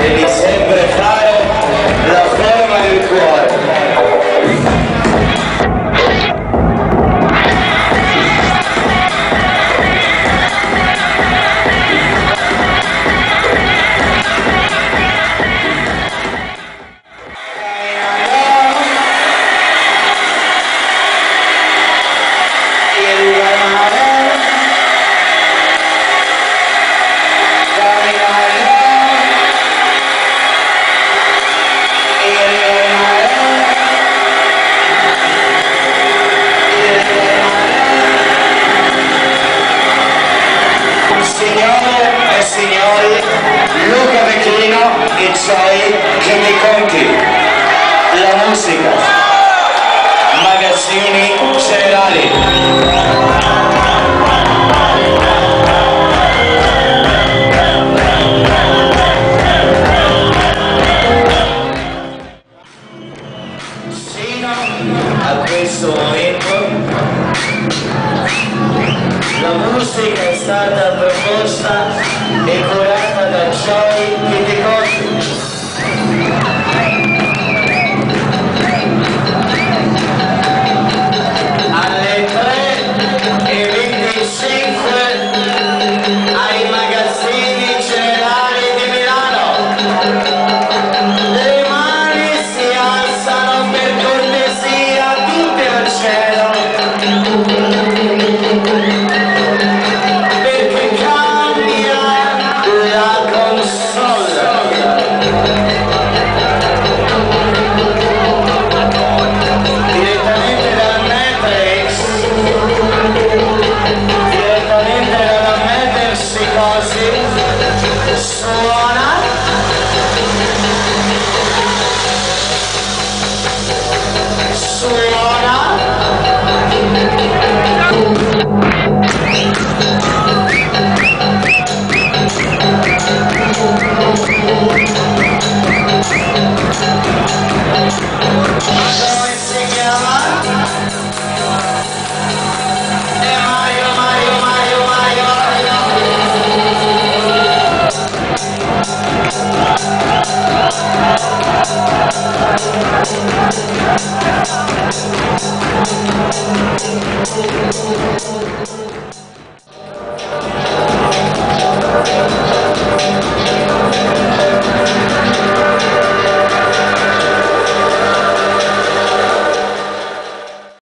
devi sempre fare la forma del cuore. Signore e signori, Luca Vecchino e suoi Kimi Conti, la musica, magazzini generali. Sino a questo momento la musica è stata proposta e curata da Joy Pitticotti. Alle 3:25 ai magazzini generali di Milano. Le mani si alzano per cortesia tutte al cielo. Thank you.